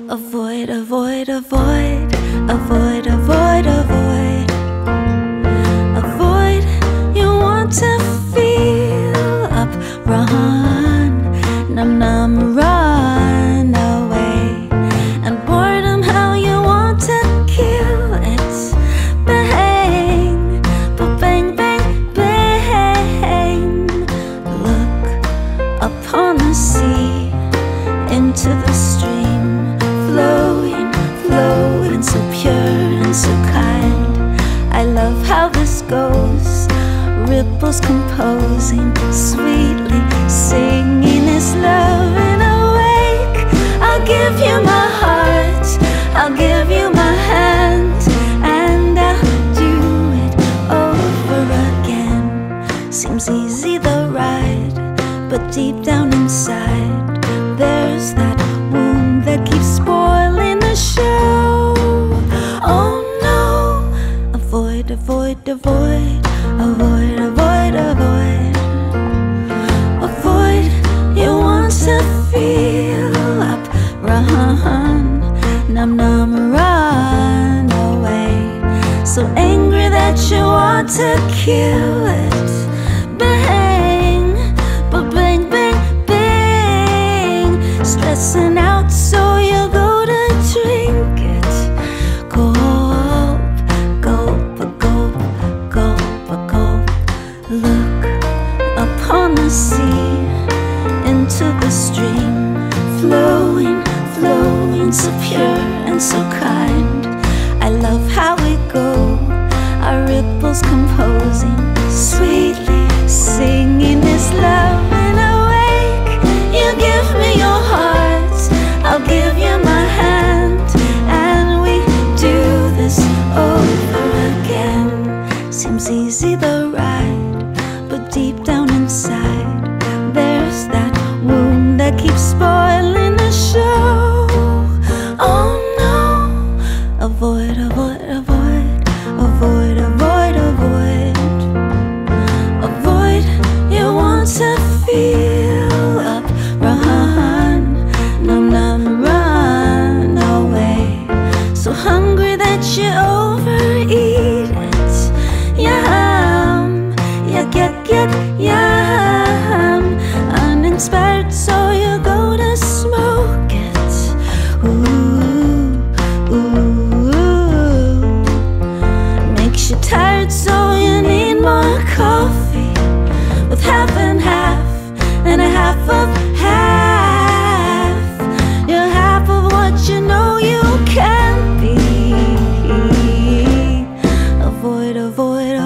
Avoid, avoid, avoid, avoid, avoid, avoid. Avoid, you want to feel up, run, numb, numb, run away. And boredom, how you want to kill it. Bang, but bang, bang, bang. Look upon the sea, into the stream, flowing, flowing, so pure and so kind. I love how this goes, ripples composing, sweetly singing this love and awake. I'll give you my heart, I'll give you my hand, and I'll do it over again. Seems easy the ride, but deep down inside there's that wound that keeps spoiling the show. Oh no, avoid, avoid, avoid, avoid, avoid, avoid. Avoid, you want to feel up, run, numb, numb, run away. So angry that you want to kill it. Bang, but bang, bang, bang. Stressing out so you go to drink it. Gulp, gulp, gulp, gulp, gulp. Look upon the sea, into the stream, flowing, flowing, so pure and so kind. I love how we go, our ripples composing, sweetly singing this love and awake. You give me your heart, I'll give you my hand, and we do this over again. Seems easy the ride, but deep down inside there's that wound that keeps spoiling the show. Oh no, avoid, avoid, avoid, avoid, avoid, avoid. Avoid, you want to feel up, run, numb, numb, run away. So hungry that you overeat it. Yum, you get yum. Uninspired, so you go to smoke it. Ooh, ooh. Makes you tired, so you need more coffee, with half and half, and a half of half. You're half of what you know you can be. Avoid, avoid,